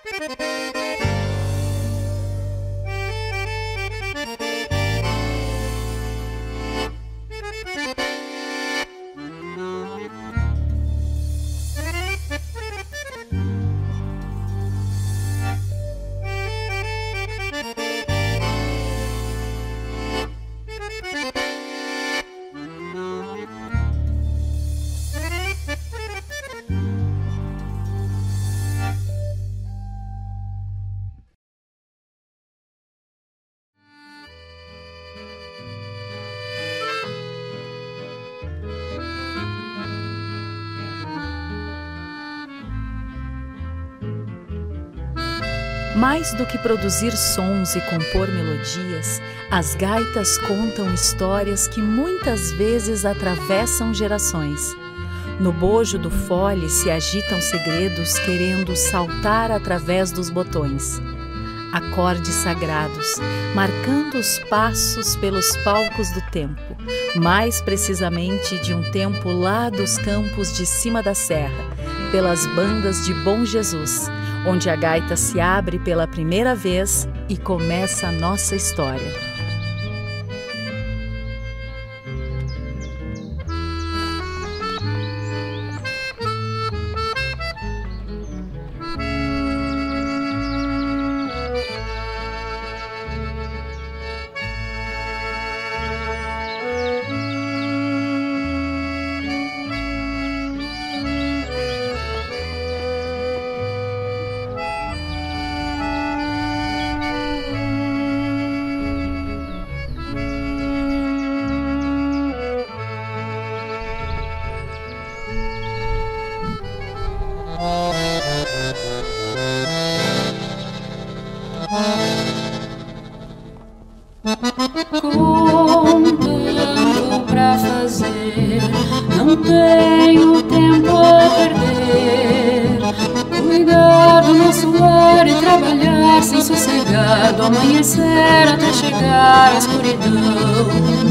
Mais do que produzir sons e compor melodias, as gaitas contam histórias que muitas vezes atravessam gerações. No bojo do fole se agitam segredos querendo saltar através dos botões. Acordes sagrados, marcando os passos pelos palcos do tempo, mais precisamente de um tempo lá dos campos de cima da serra, pelas bandas de Bom Jesus, onde a gaita se abre pela primeira vez e começa a nossa história. Contando pra fazer, não tenho tempo a perder. Cuidar do nosso lar e trabalhar sem sossegar, do amanhecer até chegar à escuridão.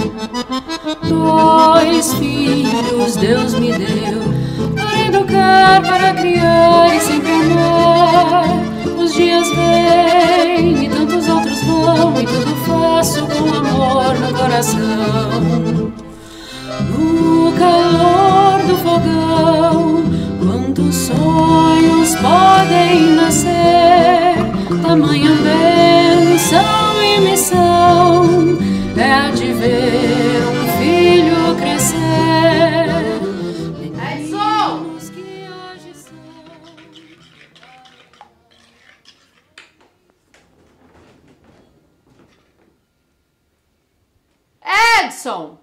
2 filhos Deus me deu, para educar, para criar e sempre amar. Os dias vêm e tantos outros vão, e tudo faço com amor no coração. No calor do fogão, quantos sonhos podem nascer, tamanha bênção e missão é a de ver um filho crescer. Meninos que hoje são. Edson!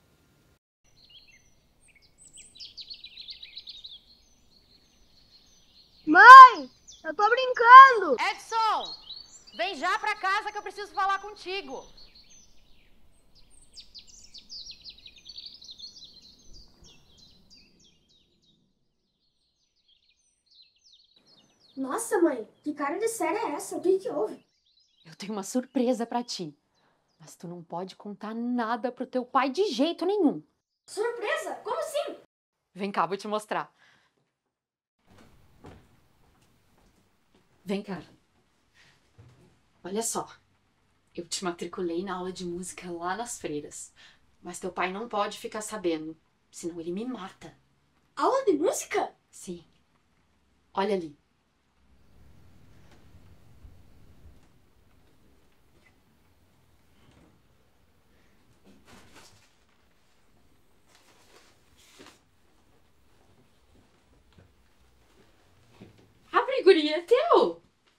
Mãe, eu tô brincando! Edson! Vem já pra casa que eu preciso falar contigo. Nossa, mãe, que cara de série é essa? O que houve? Eu tenho uma surpresa pra ti. Mas tu não pode contar nada pro teu pai de jeito nenhum. Surpresa? Como assim? Vem cá, vou te mostrar. Vem cá. Olha só. Eu te matriculei na aula de música lá nas freiras. Mas teu pai não pode ficar sabendo, senão ele me mata. Aula de música? Sim. Olha ali. Abre, guria, é teu!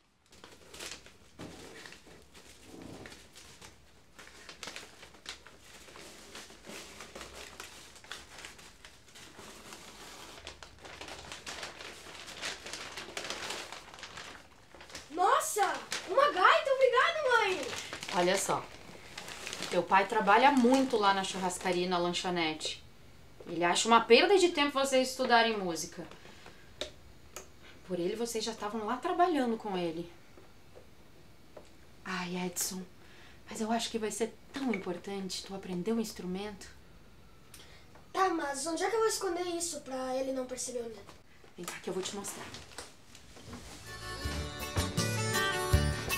Nossa, uma gaita, obrigado, mãe! Olha só. Teu pai trabalha muito lá na churrascaria e na lanchonete. Ele acha uma perda de tempo vocês estudarem música. Por ele, vocês já estavam lá trabalhando com ele. Ai, Edson, mas eu acho que vai ser tão importante tu aprender um instrumento. Tá, mas onde é que eu vou esconder isso pra ele não perceber o dedo? Vem cá que eu vou te mostrar.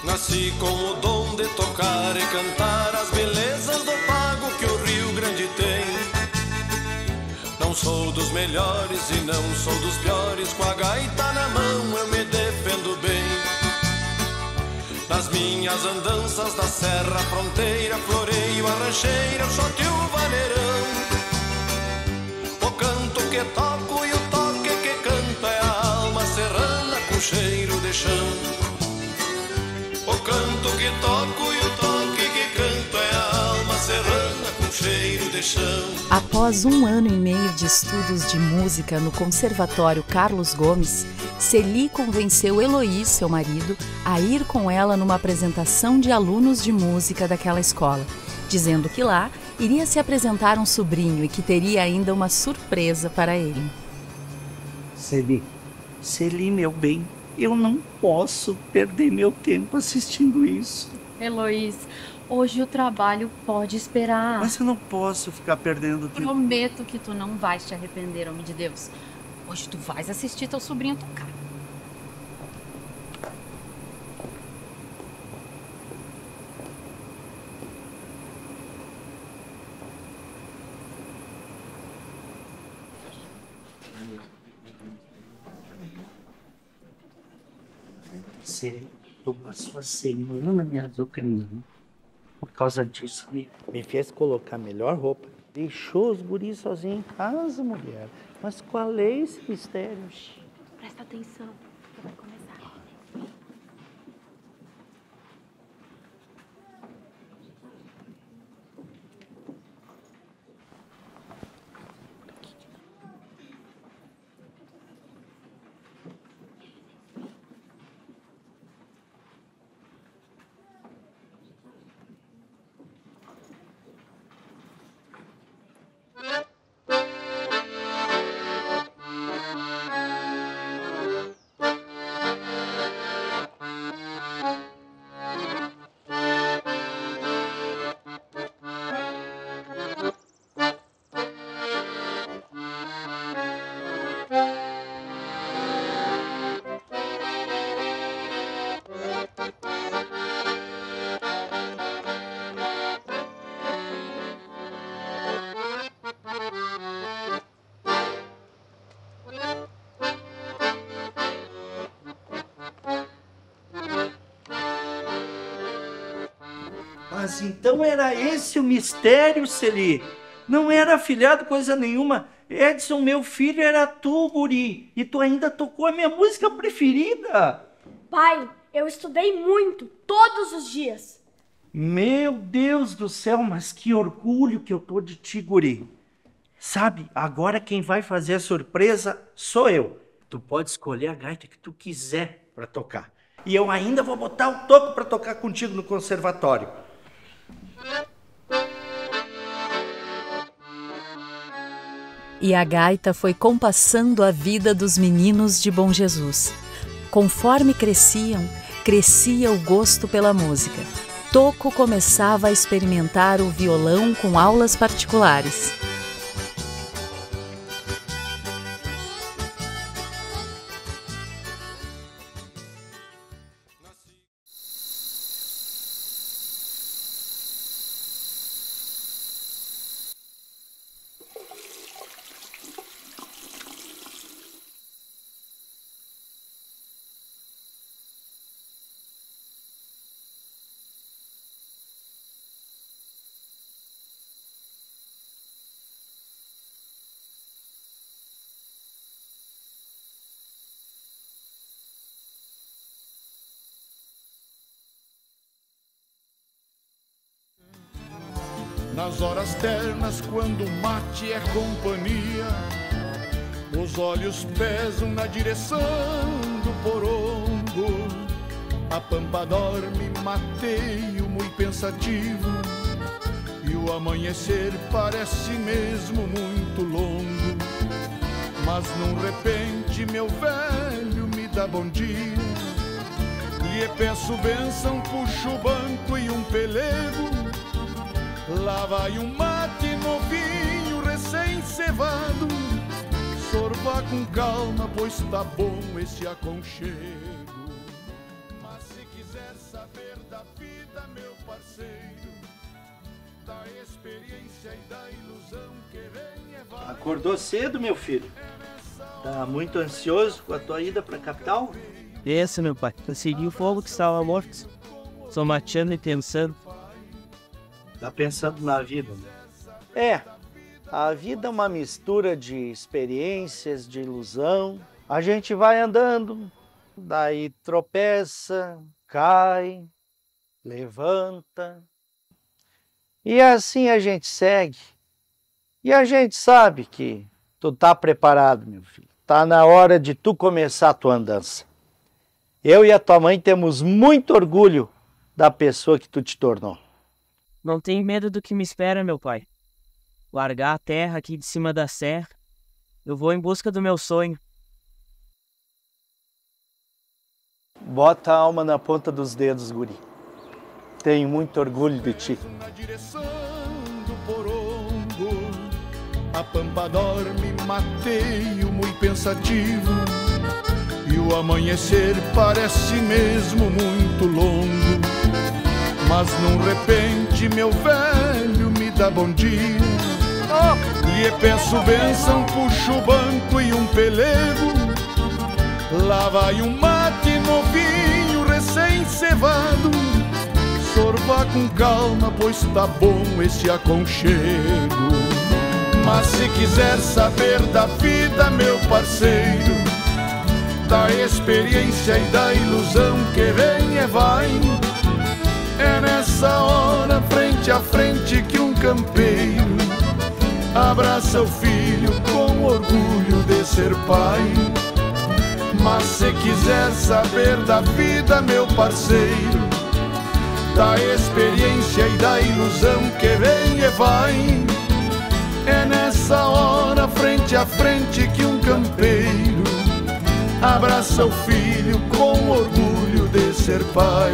Nasci com o dom de tocar e cantar as belezas do pago que o Rio Grande tem. Não sou dos melhores e não sou dos piores, com a gaita na mão eu me defendo bem. Nas minhas andanças da serra fronteira, floreio a rancheira, eu sou teu vaneirão. O canto que toco e o toque que canto é a alma serrana com cheiro de chão. O canto que toco e o toque que canto é a alma serrana com cheiro de chão. Após 1 ano e meio de estudos de música no Conservatório Carlos Gomes, Celi convenceu Eloís, seu marido, a ir com ela numa apresentação de alunos de música daquela escola, dizendo que lá iria se apresentar um sobrinho e que teria ainda uma surpresa para ele. Celi, meu bem, eu não posso perder meu tempo assistindo isso. Eloís, hoje o trabalho pode esperar. Mas eu não posso ficar perdendo tempo. Prometo que tu não vais te arrepender, homem de Deus. Hoje tu vais assistir teu sobrinho tocar. Celi, eu passo a semana me azucrinando. Por causa disso, me fez colocar a melhor roupa. Deixou os guris sozinhos em casa, mulher. Mas qual é esse mistério? Presta atenção, que vai começar. Mas então era esse o mistério, Celi? Não era afilhado coisa nenhuma. Edson, meu filho, era tu, guri. E tu ainda tocou a minha música preferida. Pai, eu estudei muito, todos os dias. Meu Deus do céu, mas que orgulho que eu tô de ti, guri. Sabe, agora quem vai fazer a surpresa sou eu. Tu pode escolher a gaita que tu quiser para tocar. E eu ainda vou botar o toco para tocar contigo no conservatório. E a gaita foi compassando a vida dos meninos de Bom Jesus. Conforme cresciam, crescia o gosto pela música. Toco começava a experimentar o violão com aulas particulares. Nas horas ternas, quando o mate é companhia, os olhos pesam na direção do porongo. A pampa dorme, mateio muito pensativo, e o amanhecer parece mesmo muito longo. Mas num repente meu velho me dá bom dia, lhe peço bênção, puxo o banco e um pelego. Lá vai um mate novinho, recém-cevado, sorva com calma, pois tá bom esse aconchego. Mas se quiser saber da vida, meu parceiro, da experiência e da ilusão que vem e vai. Acordou cedo, meu filho? Tá muito ansioso com a tua ida pra capital? Esse, meu pai, eu segui o fogo que estava morto. Só mateando e pensando. Tá pensando na vida, né? É, a vida é uma mistura de experiências, de ilusão. A gente vai andando, daí tropeça, cai, levanta. E assim a gente segue. E a gente sabe que tu tá preparado, meu filho. Tá na hora de tu começar a tua andança. Eu e a tua mãe temos muito orgulho da pessoa que tu te tornou. Não tenho medo do que me espera, meu pai. Largar a terra aqui de cima da serra. Eu vou em busca do meu sonho. Bota a alma na ponta dos dedos, guri. Tenho muito orgulho de ti. Na direção do porongo, a pampa dorme, mateio muito pensativo, e o amanhecer parece mesmo muito longo. Mas num repente meu velho me dá bom dia, lhe peço bênção, puxo o banco e um pelego. Lá vai um mate novinho, recém-cevado, sorva com calma, pois tá bom esse aconchego. Mas se quiser saber da vida, meu parceiro, da experiência e da ilusão que vem e vai, é nessa hora, frente a frente, que um campeiro abraça o filho com orgulho de ser pai. Mas se quiser saber da vida, meu parceiro, da experiência e da ilusão que vem e vai, é nessa hora, frente a frente, que um campeiro abraça o filho com orgulho de ser pai.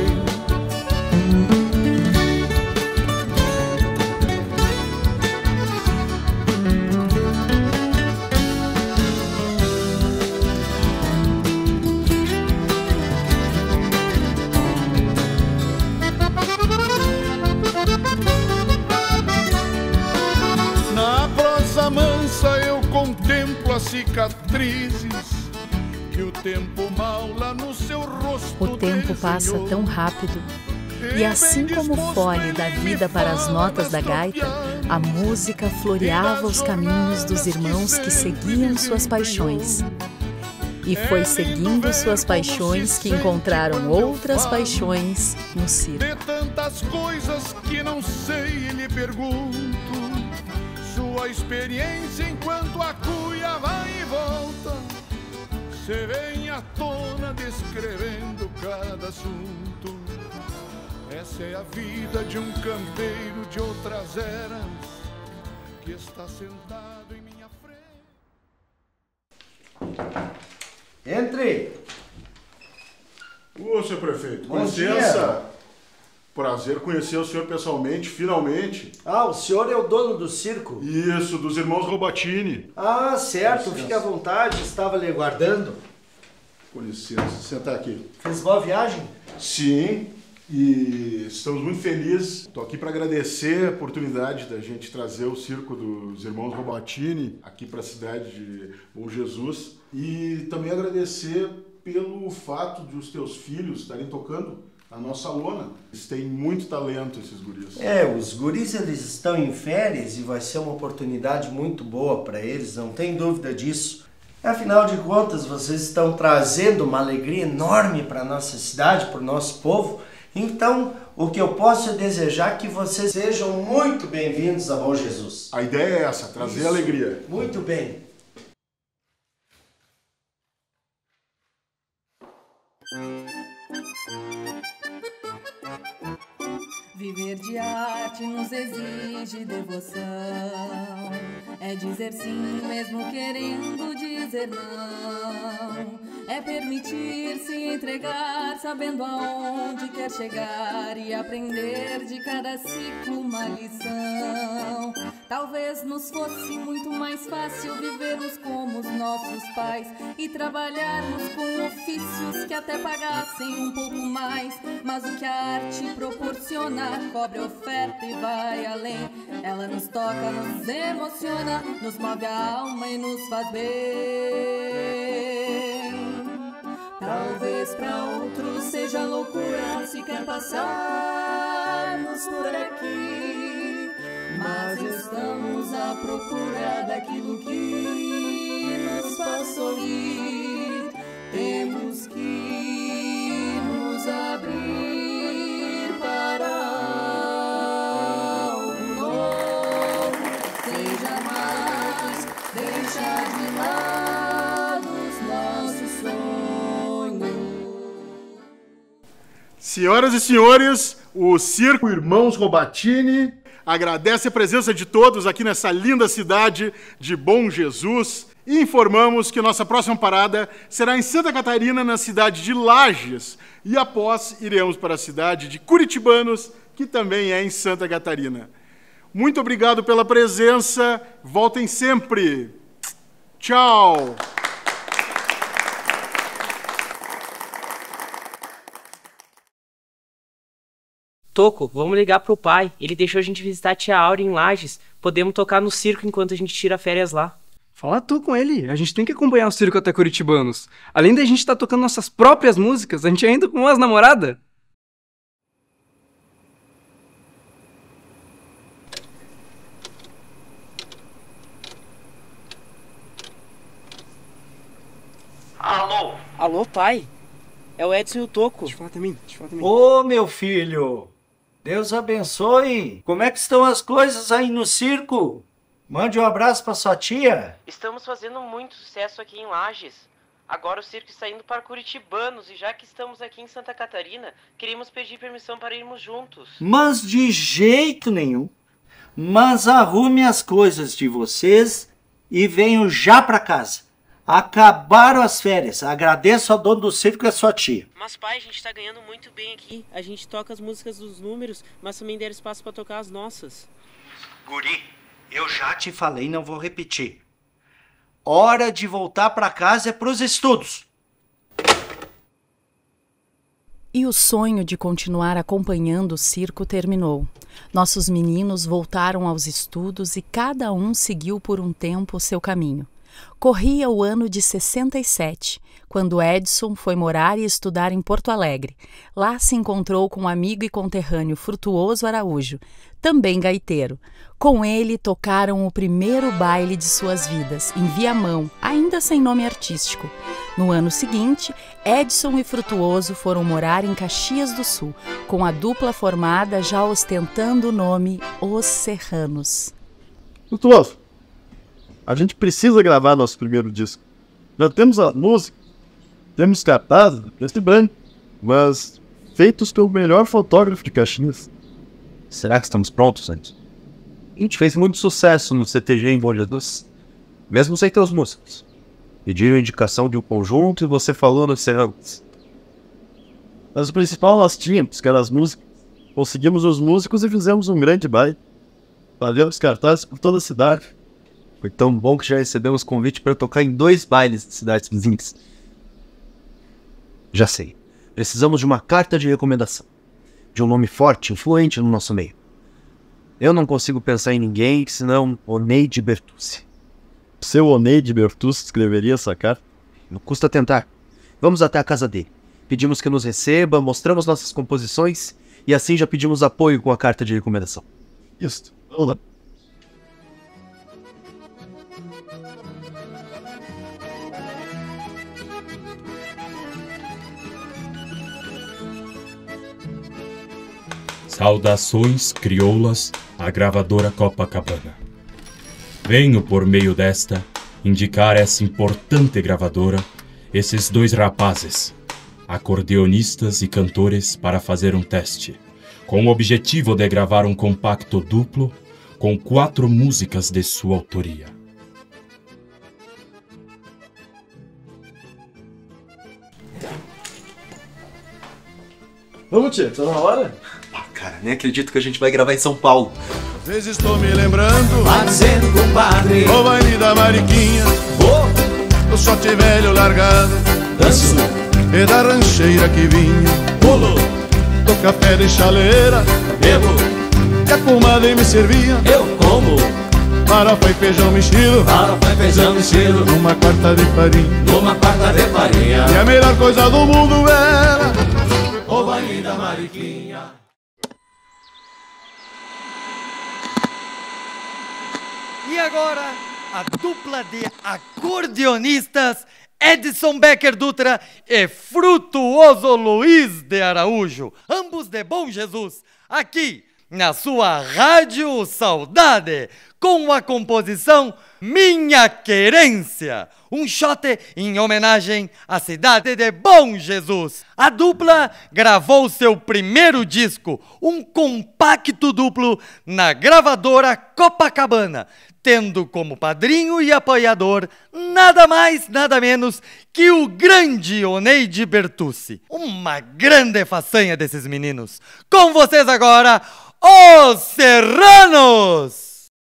Na prosa mansa eu contemplo as cicatrizes que o tempo mal lá no seu rosto O tempo passa desenhou. tão rápido. E assim como o fole dá vida para as notas da gaita, a música floreava os caminhos dos irmãos que seguiam suas paixões. E foi seguindo suas paixões que encontraram outras paixões no circo. De tantas coisas que não sei, lhe pergunto sua experiência enquanto a cuia vai e volta. Se vem à tona descrevendo cada assunto. Essa é a vida de um campeiro de outras eras que está sentado em minha frente. Entre! Ô, senhor prefeito, com Bom licença. dia. Prazer conhecer o senhor pessoalmente, finalmente. Ah, o senhor é o dono do circo? Isso, dos irmãos Robatini. Ah, certo, Com licença. fique à vontade, estava lhe aguardando. Com licença, sentar aqui. Fez boa viagem? Sim, e estamos muito felizes. Estou aqui para agradecer a oportunidade da gente trazer o circo dos irmãos Robatini aqui para a cidade de Bom Jesus. E também agradecer pelo fato de os teus filhos estarem tocando a nossa lona. Eles têm muito talento, esses guris. É, os guris eles estão em férias e vai ser uma oportunidade muito boa para eles, não tem dúvida disso. Afinal de contas, vocês estão trazendo uma alegria enorme para a nossa cidade, para o nosso povo. Então, o que eu posso é desejar que vocês sejam muito bem-vindos a Bom Jesus. A ideia é essa, trazer Isso. alegria. Muito bem. Viver de arte nos exige devoção. É dizer sim mesmo querendo dizer não. é permitir-se entregar, sabendo aonde quer chegar e aprender de cada ciclo uma lição. Talvez nos fosse muito mais fácil vivermos como os nossos pais e trabalharmos com ofícios que até pagassem um pouco mais, mas o que a arte proporciona cobre a oferta e vai além. Ela nos toca, nos emociona, nos move a alma e nos faz bem. Talvez pra outros seja loucura se quer passarmos por aqui, mas estamos à procura daquilo que nos faz sorrir. Temos que nos abrir para algo novo, sem jamais deixar de lado os nossos sonhos. Senhoras e senhores, o Circo Irmãos Robatini agradece a presença de todos aqui nessa linda cidade de Bom Jesus e informamos que nossa próxima parada será em Santa Catarina, na cidade de Lages, e após iremos para a cidade de Curitibanos, que também é em Santa Catarina. Muito obrigado pela presença, voltem sempre. Tchau! Toco, vamos ligar pro pai. Ele deixou a gente visitar a tia Áurea em Lages. Podemos tocar no circo enquanto a gente tira férias lá. Fala tu com ele. A gente tem que acompanhar o circo até Curitibanos. Além da gente estar tocando nossas próprias músicas, a gente ainda com umas namoradas. Alô? Alô, pai? É o Edson e o Toco. Deixa eu falar também. Ô, meu filho, Deus abençoe. Como é que estão as coisas aí no circo? Mande um abraço pra sua tia. Estamos fazendo muito sucesso aqui em Lages. Agora o circo está indo para Curitibanos e já que estamos aqui em Santa Catarina, queríamos pedir permissão para irmos juntos. Mas de jeito nenhum. Mas arrume as coisas de vocês e venham já pra casa. Acabaram as férias. Agradeço ao dono do circo e a sua tia. Mas pai, a gente tá ganhando muito bem aqui. A gente toca as músicas dos números, mas também deram espaço pra tocar as nossas. Guri, eu já te falei, não vou repetir. Hora de voltar pra casa é pros estudos. E o sonho de continuar acompanhando o circo terminou. Nossos meninos voltaram aos estudos e cada um seguiu por um tempo o seu caminho. Corria o ano de 67, quando Edson foi morar e estudar em Porto Alegre. Lá se encontrou com um amigo e conterrâneo Frutuoso Araújo, também gaiteiro. Com ele tocaram o primeiro baile de suas vidas, em Viamão, ainda sem nome artístico. No ano seguinte, Edson e Frutuoso foram morar em Caxias do Sul, com a dupla formada já ostentando o nome Os Serranos. Frutuoso, a gente precisa gravar nosso primeiro disco. Já temos a música, temos cartazes, preto e branco, mas feitos pelo melhor fotógrafo de Caxias. Será que estamos prontos, Edson? A gente fez muito sucesso no CTG em Bom Jesus, mesmo sem ter os músicos. Pediram indicação de um conjunto e você falou nos Serranos. Mas o principal nós tínhamos, que eram as músicas. Conseguimos os músicos e fizemos um grande baile. Fazemos cartazes por toda a cidade. Foi tão bom que já recebemos convite para tocar em 2 bailes de cidades vizinhas. Já sei. Precisamos de uma carta de recomendação. De um nome forte, influente no nosso meio. Eu não consigo pensar em ninguém senão Oneide Bertucci. Seu Oneide Bertucci escreveria essa carta? Não custa tentar. Vamos até a casa dele. Pedimos que nos receba, mostramos nossas composições e assim já pedimos apoio com a carta de recomendação. Isso. Vamos lá. Saudações crioulas à gravadora Copacabana. Venho por meio desta indicar essa importante gravadora, esses 2 rapazes, acordeonistas e cantores, para fazer um teste, com o objetivo de gravar um compacto duplo com 4 músicas de sua autoria. Vamos, tia, tá na hora? Cara, nem acredito que a gente vai gravar em São Paulo. Às vezes estou me lembrando, Vai dizendo, compadre, o baile da Mariquinha, do shot velho largado, danço, e da rancheira que vinha, pulo, do café de chaleira, bebo, que a comadre me servia, eu como, farofa e feijão mexido, farofa e feijão mexido, numa quarta de farinha, numa quarta de farinha. E a melhor coisa do mundo era o baile da Mariquinha. E agora, a dupla de acordeonistas Edson Becker Dutra e Frutuoso Luiz de Araújo, ambos de Bom Jesus, aqui na sua Rádio Saudade, com a composição Minha Querência, um shot em homenagem à cidade de Bom Jesus. A dupla gravou seu primeiro disco, um compacto duplo, na gravadora Copacabana, tendo como padrinho e apoiador nada mais, nada menos que o grande Oneide Bertucci. Uma grande façanha desses meninos. Com vocês agora, Os Serranos!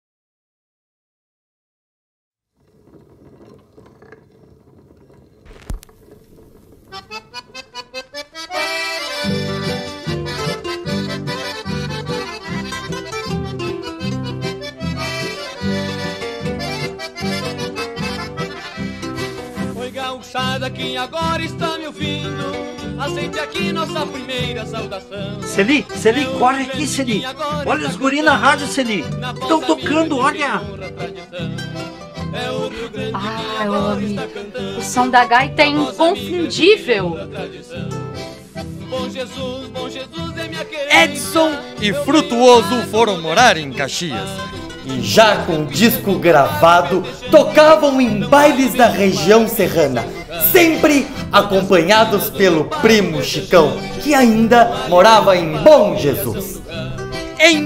Oi, gauchada, quem agora está me ouvindo, aceite aqui nossa primeira saudação. Celi, corre aqui, Celi. Olha os guri na rádio, Celi. Estão tocando, olha. Ah, homem, o som da gaita é inconfundível. Edson e Frutuoso foram morar em Caxias. E já com o disco gravado, tocavam em bailes da região serrana, sempre acompanhados pelo primo Chicão, que ainda morava em Bom Jesus. Em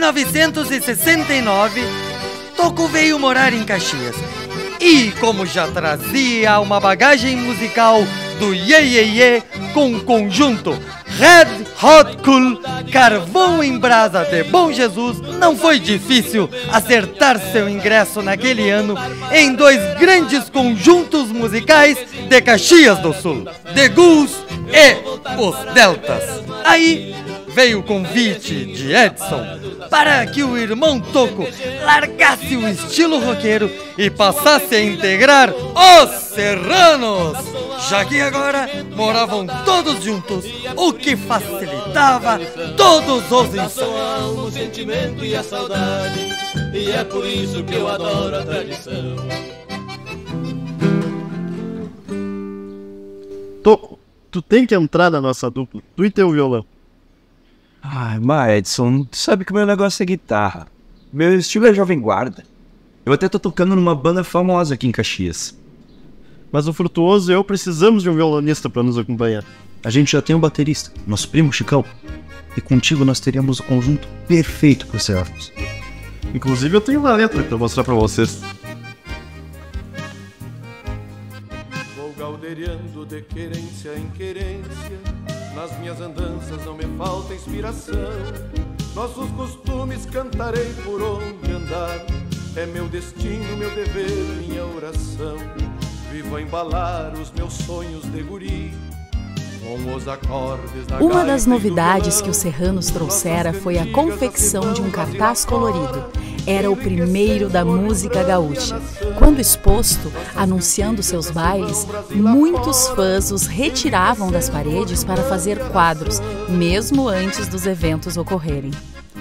1969, Toco veio morar em Caxias. E como já trazia uma bagagem musical do Ye Ye Ye com o conjunto Red Hot Cool, Carvão em Brasa de Bom Jesus, não foi difícil acertar seu ingresso naquele ano em dois grandes conjuntos musicais de Caxias do Sul, The Ghouls e Os Deltas. Aí veio o convite de Edson para que o irmão Toco largasse o estilo roqueiro e passasse a integrar Os Serranos, já que agora moravam todos juntos, o que facilitava todos os ensaios. O sentimento e a saudade, e é por isso que eu adoro a tradição. Toco, tu tem que entrar na nossa dupla, tu e teu violão. Ai, mas Edson, tu sabe que o meu negócio é guitarra. Meu estilo é jovem guarda. Eu até tô tocando numa banda famosa aqui em Caxias. Mas o Frutuoso e eu precisamos de um violonista para nos acompanhar. A gente já tem um baterista, nosso primo Chicão. E contigo nós teríamos o conjunto perfeito para os Serranos. Inclusive eu tenho uma letra para mostrar para vocês. Vou galdeirando de querência em querência, nas minhas andanças não me falta inspiração. Nossos costumes cantarei por onde andar, é meu destino, meu dever, minha oração. Vivo a embalar os meus sonhos de guri, com os acordes da Uma das gaita e do novidades violão. que os serranos trouxera foi a confecção de um cartaz colorido. Era o primeiro da música gaúcha. Quando exposto, anunciando seus bailes, muitos fãs os retiravam das paredes para fazer quadros, mesmo antes dos eventos ocorrerem.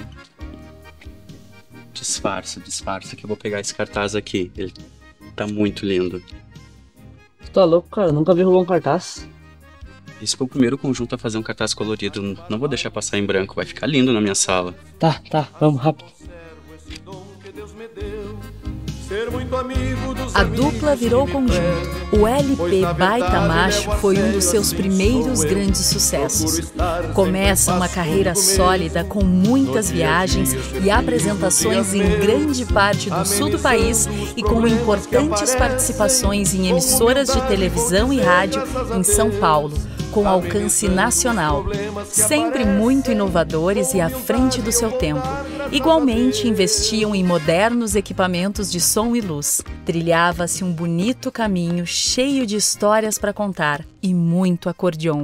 Disfarça que eu vou pegar esse cartaz aqui. Ele tá muito lindo. Tu tá louco, cara? Nunca vi rolar um cartaz. Esse foi o primeiro conjunto a fazer um cartaz colorido. Não vou deixar passar em branco, vai ficar lindo na minha sala. Tá, vamos, rápido. A dupla virou conjunto. O LP Baita Macho foi um dos seus primeiros grandes sucessos. Começa uma carreira sólida com muitas viagens e apresentações em grande parte do sul do país e com importantes participações em emissoras de televisão e rádio em São Paulo, com alcance nacional, sempre muito inovadores e à frente do seu tempo. Igualmente investiam em modernos equipamentos de som e luz. Trilhava-se um bonito caminho cheio de histórias para contar e muito acordeon.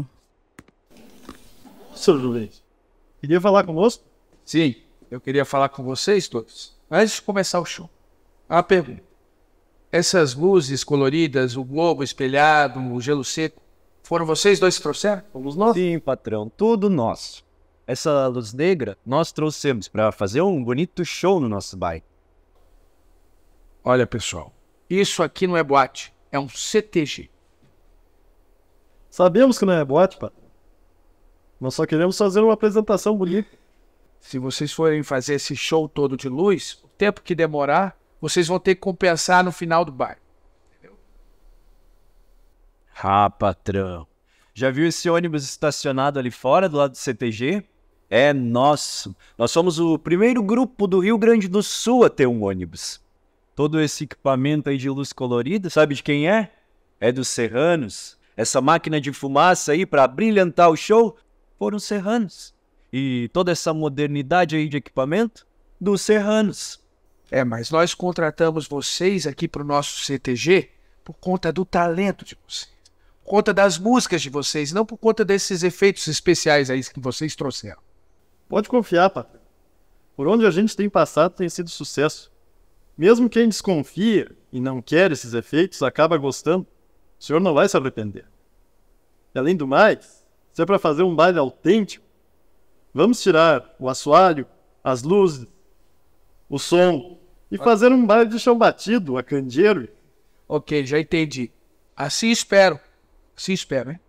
Sr. Juiz, queria falar conosco? Sim, eu queria falar com vocês todos. Antes de começar o show, uma pergunta. Essas luzes coloridas, o globo espelhado, o gelo seco, foram vocês dois que trouxeram? Fomos nós? Sim, patrão, tudo nosso. Essa luz negra nós trouxemos para fazer um bonito show no nosso bairro. Olha, pessoal, isso aqui não é boate, é um CTG. Sabemos que não é boate, patrão. Nós só queremos fazer uma apresentação bonita. Se vocês forem fazer esse show todo de luz, o tempo que demorar, vocês vão ter que compensar no final do bairro. Entendeu? Ah, patrão. Já viu esse ônibus estacionado ali fora, do lado do CTG? É nosso. Nós somos o primeiro grupo do Rio Grande do Sul a ter um ônibus. Todo esse equipamento aí de luz colorida, sabe de quem é? É dos serranos. Essa máquina de fumaça aí para brilhantar o show foram serranos. E toda essa modernidade aí de equipamento, dos serranos. É, mas nós contratamos vocês aqui para o nosso CTG por conta do talento de vocês. Por conta das músicas de vocês, não por conta desses efeitos especiais aí que vocês trouxeram. Pode confiar, patrão. Por onde a gente tem passado tem sido sucesso. Mesmo quem desconfia e não quer esses efeitos, acaba gostando. O senhor não vai se arrepender. E além do mais, se é para fazer um baile autêntico, vamos tirar o assoalho, as luzes, o som e fazer um baile de chão batido, a candeeiro. Ok, já entendi. Assim espero. Assim espero, hein?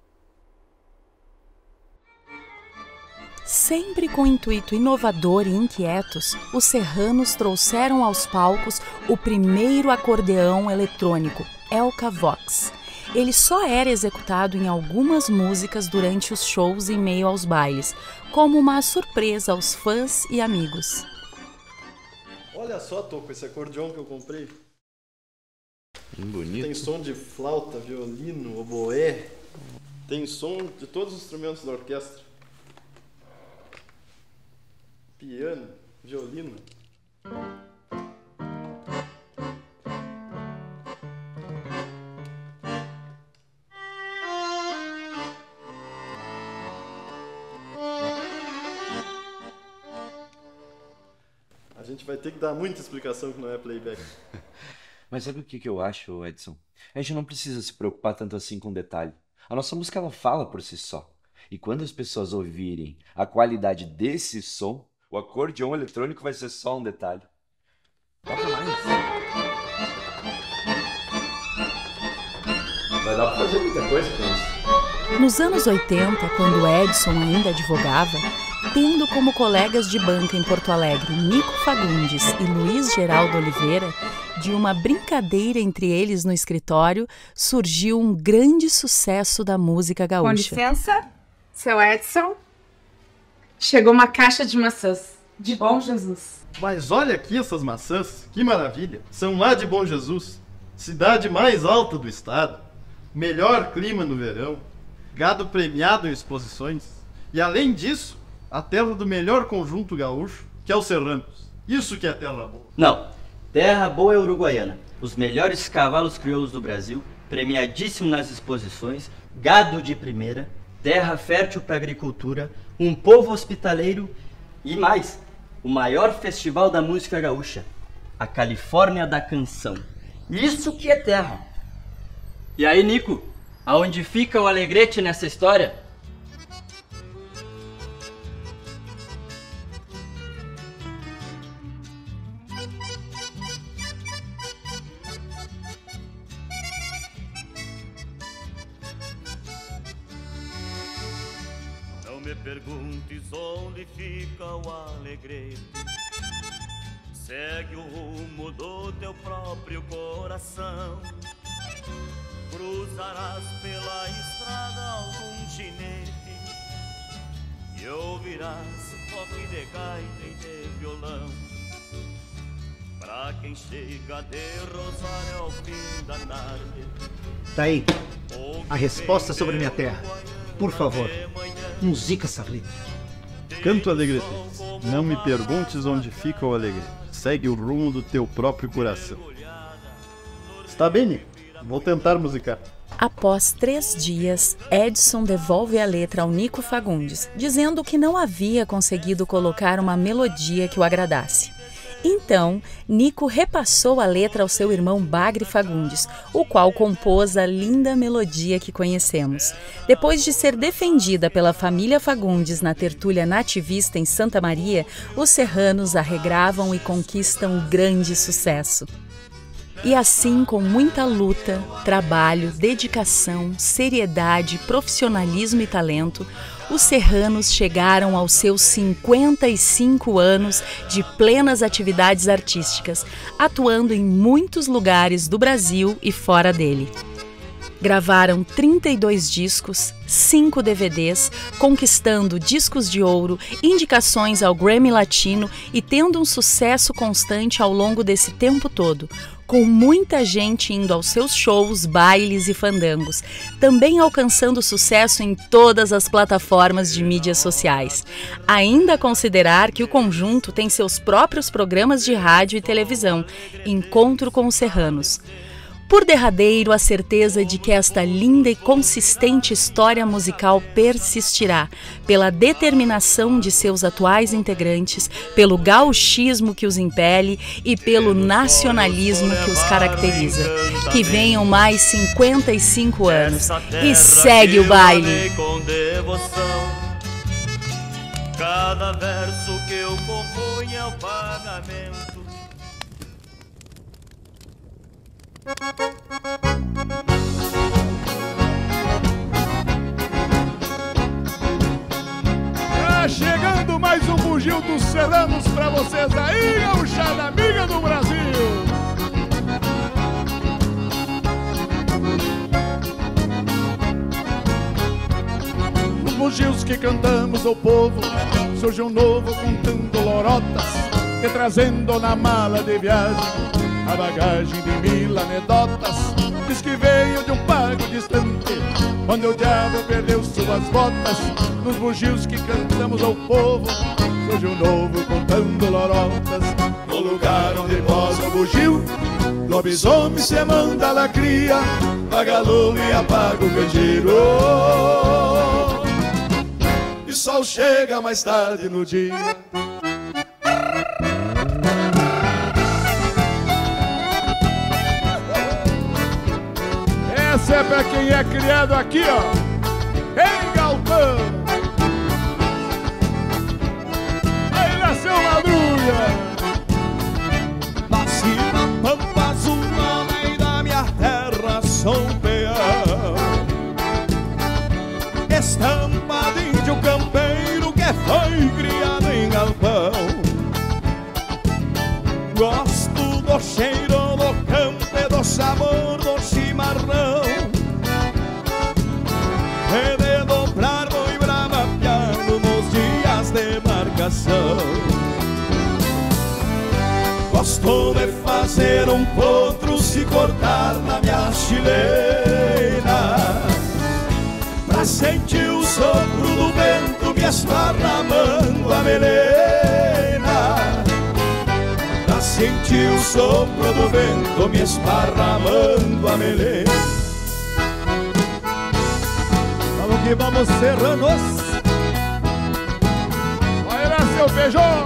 Sempre com intuito inovador e inquietos, os serranos trouxeram aos palcos o primeiro acordeão eletrônico, Elca Vox. Ele só era executado em algumas músicas durante os shows em meio aos bailes, como uma surpresa aos fãs e amigos. Olha só, Toco, esse acordeão que eu comprei. Bonito. Tem som de flauta, violino, oboé. Tem som de todos os instrumentos da orquestra. Piano, violino. A gente vai ter que dar muita explicação que não é playback. Mas sabe o que eu acho, Edson? A gente não precisa se preocupar tanto assim com detalhe. A nossa música, ela fala por si só. E quando as pessoas ouvirem a qualidade desse som, o acordeão eletrônico vai ser só um detalhe. Toca mais. Vai dar pra fazer muita coisa com isso. Nos anos 80, quando Edson ainda advogava, tendo como colegas de banca em Porto Alegre Nico Fagundes e Luiz Geraldo Oliveira, de uma brincadeira entre eles no escritório, surgiu um grande sucesso da música gaúcha. Com licença, seu Edson. Chegou uma caixa de maçãs, de Bom Jesus. Mas olha aqui essas maçãs, que maravilha. São lá de Bom Jesus, cidade mais alta do estado. Melhor clima no verão, gado premiado em exposições. E além disso, a terra do melhor conjunto gaúcho, que é o Serranos. Isso que é terra boa. Não, terra boa é uruguaiana. Os melhores cavalos crioulos do Brasil, premiadíssimo nas exposições, gado de primeira, terra fértil para agricultura, um povo hospitaleiro e mais, o maior festival da música gaúcha, a Califórnia da Canção. Isso que é terra. E aí, Nico, aonde fica o Alegrete nessa história? Não me perguntes onde fica o Alegrete. Segue o rumo do teu próprio coração. Cruzarás pela estrada algum ginete e ouvirás toque de gaita e de violão. Pra quem chega de Rosário ao fim da tarde. Tá aí, a resposta sobre minha terra. por favor, musica essa letra. Canto Alegrete, não me perguntes onde fica o Alegrete. Segue o rumo do teu próprio coração. Está bem, Nico? Vou tentar musicar. Após 3 dias, Edson devolve a letra ao Nico Fagundes, dizendo que não havia conseguido colocar uma melodia que o agradasse. Então, Nico repassou a letra ao seu irmão Bagre Fagundes, o qual compôs a linda melodia que conhecemos. Depois de ser defendida pela família Fagundes na tertúlia nativista em Santa Maria, os serranos a regravam e conquistam grande sucesso. E assim, com muita luta, trabalho, dedicação, seriedade, profissionalismo e talento, os serranos chegaram aos seus 55 anos de plenas atividades artísticas, atuando em muitos lugares do Brasil e fora dele. Gravaram 32 discos, 5 DVDs, conquistando discos de ouro, indicações ao Grammy Latino e tendo um sucesso constante ao longo desse tempo todo, com muita gente indo aos seus shows, bailes e fandangos, também alcançando sucesso em todas as plataformas de mídias sociais. Ainda considerar que o conjunto tem seus próprios programas de rádio e televisão, Encontro com os Serranos. Por derradeiro, a certeza de que esta linda e consistente história musical persistirá, pela determinação de seus atuais integrantes, pelo gauchismo que os impele e pelo nacionalismo que os caracteriza. Que venham mais 55 anos e segue o baile! Cada verso que eu compunha é o pagamento. Tá chegando mais um bugio dos serranos pra vocês aí, gauchada amiga do Brasil. Os bugios que cantamos ao povo, surge um novo contando lorotas e trazendo na mala de viagem a bagagem de 1000 anedotas. Diz que veio de um pago distante, onde o diabo perdeu suas botas. Nos bugios que cantamos ao povo, surge um novo contando lorotas. No lugar onde posa o bugio, lobisomem se manda a cria, paga lume e apaga o candeeiro. E sol chega mais tarde no dia. Essa é pra quem é criado aqui, ó, em galpão. Aí nasceu Madruga. Nasci na Pampa Azul, na lei da minha terra, sou um peão. Estampa de índio campeiro que foi criado em galpão. Gosto do cheiro do campo e do sabor do chimarrão, e de dobrar boi brava piano nos dias de marcação. Gosto de fazer um potro se cortar na minha chilena, pra sentir o sopro do vento me esparramando a melena. Pra sentir o sopro do vento me esparramando a melena. Vamos que vamos, serranos. Vai lá, seu feijão.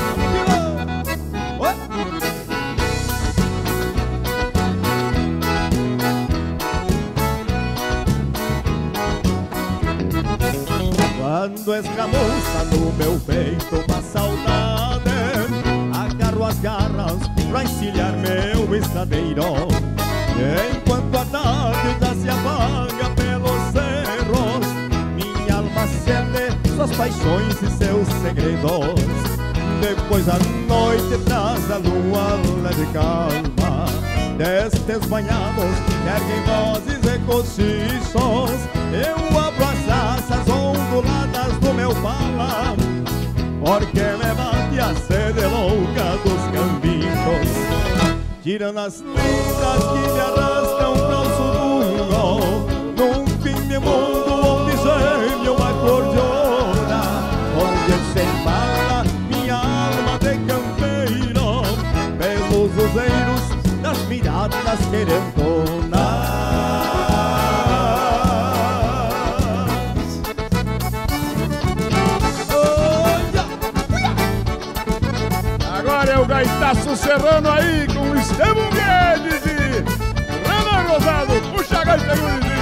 Quando escamoça no meu peito uma saudade, agarro as garras pra encilhar meu estadeiro. Enquanto a tarde se apaga pelos cerros, minha alma cede suas paixões e seus segredos. Depois a noite traz a lua leve calma, destes banhados que erguem vozes e cochichos. Eu abro as asas onduladas do meu pala, porque me bate a sede louca dos cambichos, tirando as lindas que me arrastam pro sul. Num fim meu mundo onde geme uma acordeona, onde se embala minha alma de campeiro, pelos roseiros das miradas querendonas. Agora é o gaitaço serrano aí com Estevão Guedes e Renan Rosado. Puxa a gaita, gurizinho.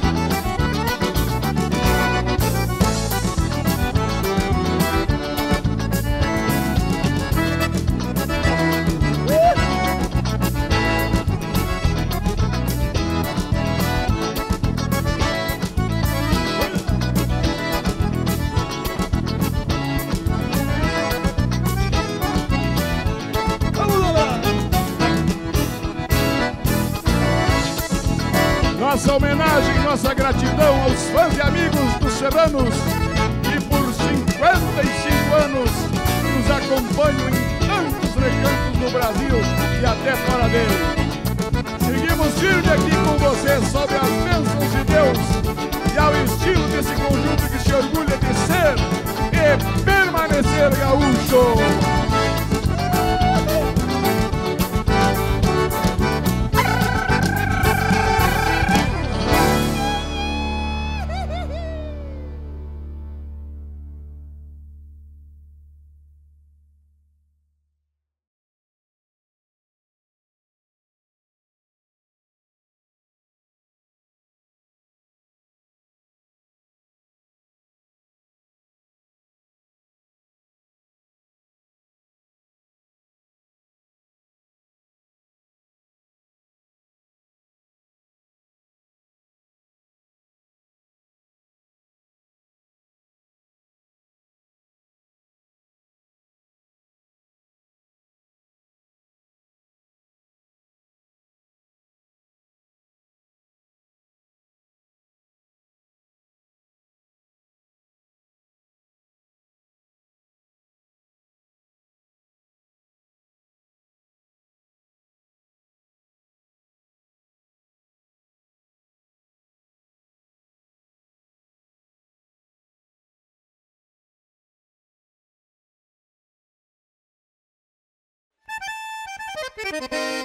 Nossa homenagem, nossa gratidão aos fãs e amigos dos serranos que por 55 anos nos acompanham em tantos recantos do Brasil e até fora dele. Seguimos firme aqui com você sob as bênçãos de Deus e ao estilo desse conjunto que se orgulha de ser e permanecer gaúcho. Thank you.